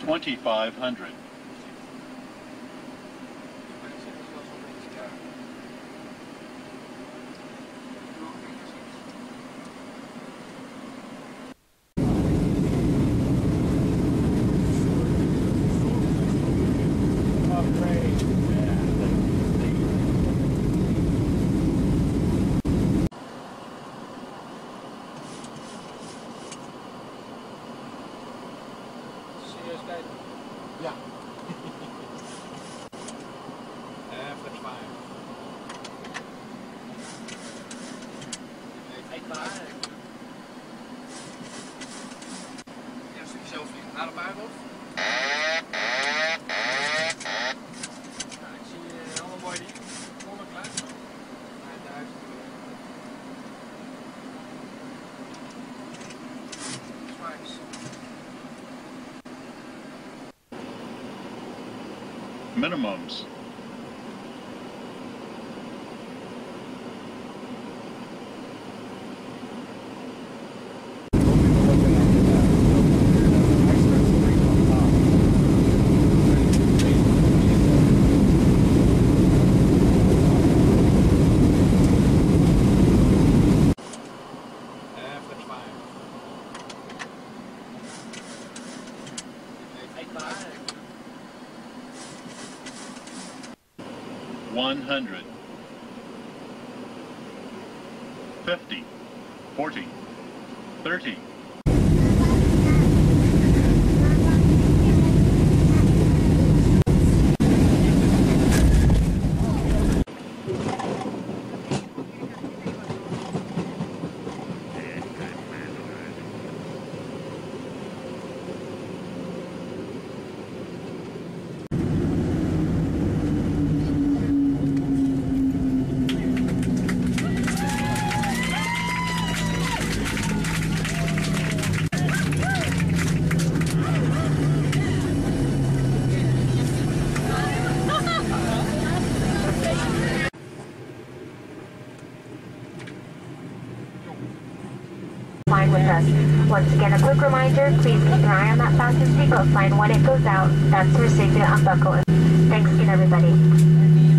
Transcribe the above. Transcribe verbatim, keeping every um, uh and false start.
twenty-five hundred. Ja. En flex five. Eet maar. Ja, een stukje zelf vliegen. Naar de buitenhof. Nou, ik zie uh, allemaal mooi die. Volle klaar. vijfduizend. Smiles. Minimums. One hundred. Fifty. Forty. Thirty. Flying with us. Once again, a quick reminder, please keep your eye on that fasten seatbelt sign when it goes out. That's your safety to unbuckle. Thanks again, everybody.